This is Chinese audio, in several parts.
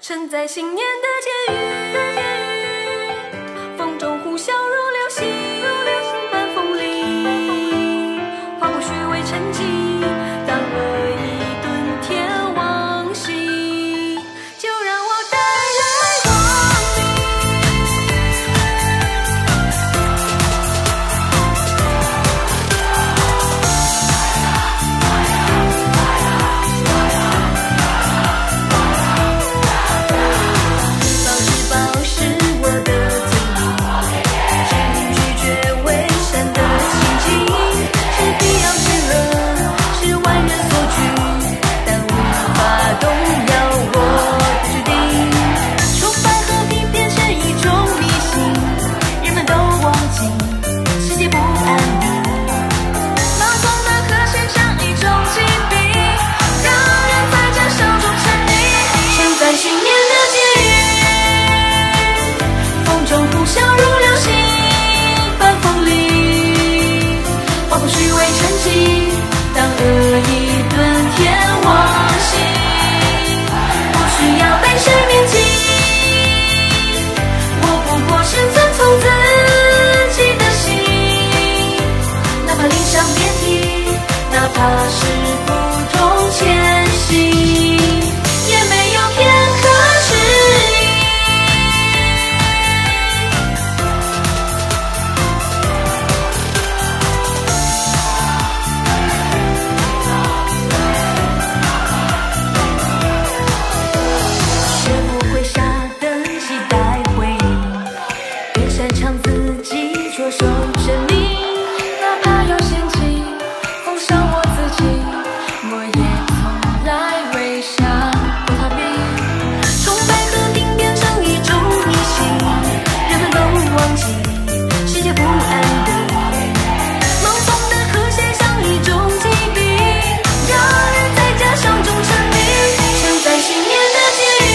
承载新年的结语，风中呼啸如流星，般锋利，划过虚伪沉寂，当了一顿天王星，就让我带来光明。保持保是我的尊严，是你拒绝为善的心境，是必要之乐，是万人所惧，但无法动摇我的决定。崇拜和平变成一种迷信，人们都忘记世界不安宁。放纵的和谐像一种疾病，让人在假象中沉溺。承载信念的结语，风中呼啸如流星，般锋利，划过虚伪沉寂，当了一顿天王星，不需要被谁铭记，我不过是遵从自己的心，哪怕理想遍体，哪怕是负重前行，也没有片刻迟疑。学不会傻等期待回应，越擅长自己着手证明，哪怕有陷阱，封上我自己，我也从来未想过逃避。崇拜和平变成一种迷信，人们都忘记世界不安定。盲从的和谐像一种疾病，让人在假象中沉迷。承载信念的结语，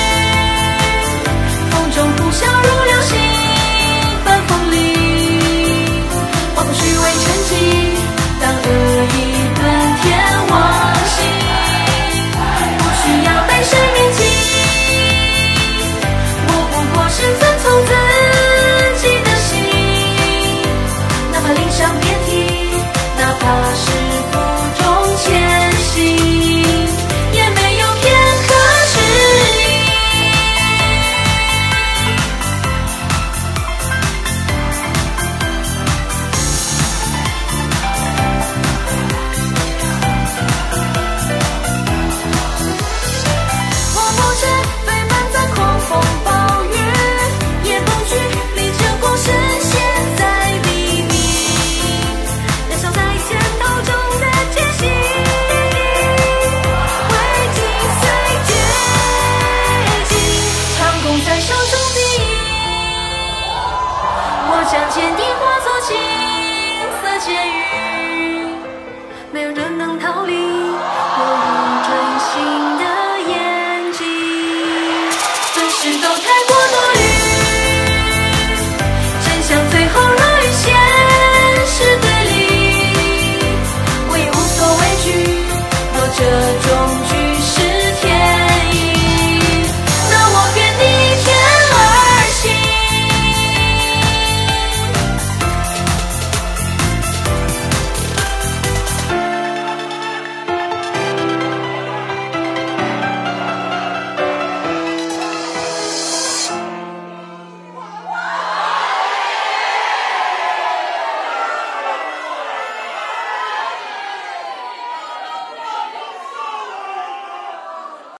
风中呼啸如流星，般锋利，划过虚伪沉寂，当了一顿天王星，不需要被谁铭记，我不过是遵从自己的心，哪怕理想遍体，哪怕是负重前行，也没有片刻迟疑。我不觉飞奔在狂风暴雨，也不惧离这光视线在黎明，燃烧在前头中的决心，未经岁绝境，长空在手中低吟，我将坚定化作金色结语。